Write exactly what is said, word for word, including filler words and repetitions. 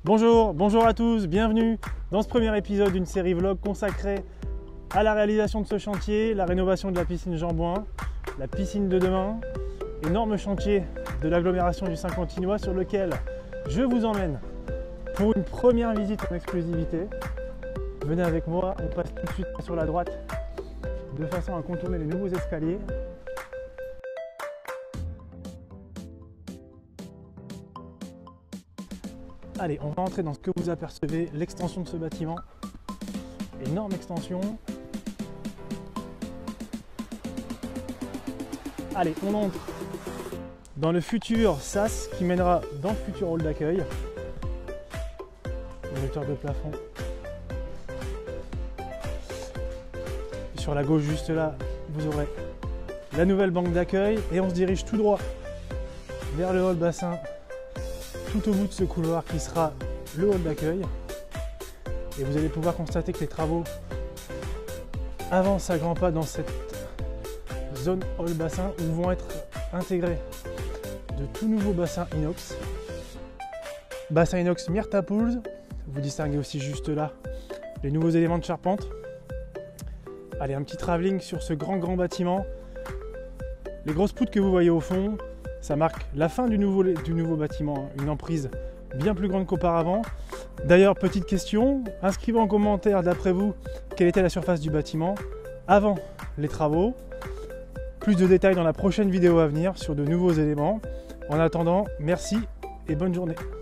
Bonjour, bonjour à tous, bienvenue dans ce premier épisode d'une série vlog consacrée à la réalisation de ce chantier, la rénovation de la piscine Jean Bouin, la piscine de demain, énorme chantier de l'agglomération du Saint-Quentinois sur lequel je vous emmène pour une première visite en exclusivité. Venez avec moi, on passe tout de suite sur la droite de façon à contourner les nouveaux escaliers. Allez, on va entrer dans ce que vous apercevez, l'extension de ce bâtiment. Énorme extension. Allez, on entre dans le futur sas qui mènera dans le futur hall d'accueil. Une hauteur de plafond. Sur la gauche, juste là, vous aurez la nouvelle banque d'accueil et on se dirige tout droit vers le hall bassin, tout au bout de ce couloir qui sera le hall d'accueil. Et vous allez pouvoir constater que les travaux avancent à grands pas dans cette zone hall bassin où vont être intégrés de tout nouveaux bassins inox. Bassin inox Myrta Pools, vous distinguez aussi juste là les nouveaux éléments de charpente. Allez, un petit travelling sur ce grand grand bâtiment. Les grosses poutres que vous voyez au fond, ça marque la fin du nouveau, du nouveau bâtiment, une emprise bien plus grande qu'auparavant. D'ailleurs, petite question, inscrivez en commentaire d'après vous quelle était la surface du bâtiment avant les travaux. Plus de détails dans la prochaine vidéo à venir sur de nouveaux éléments. En attendant, merci et bonne journée.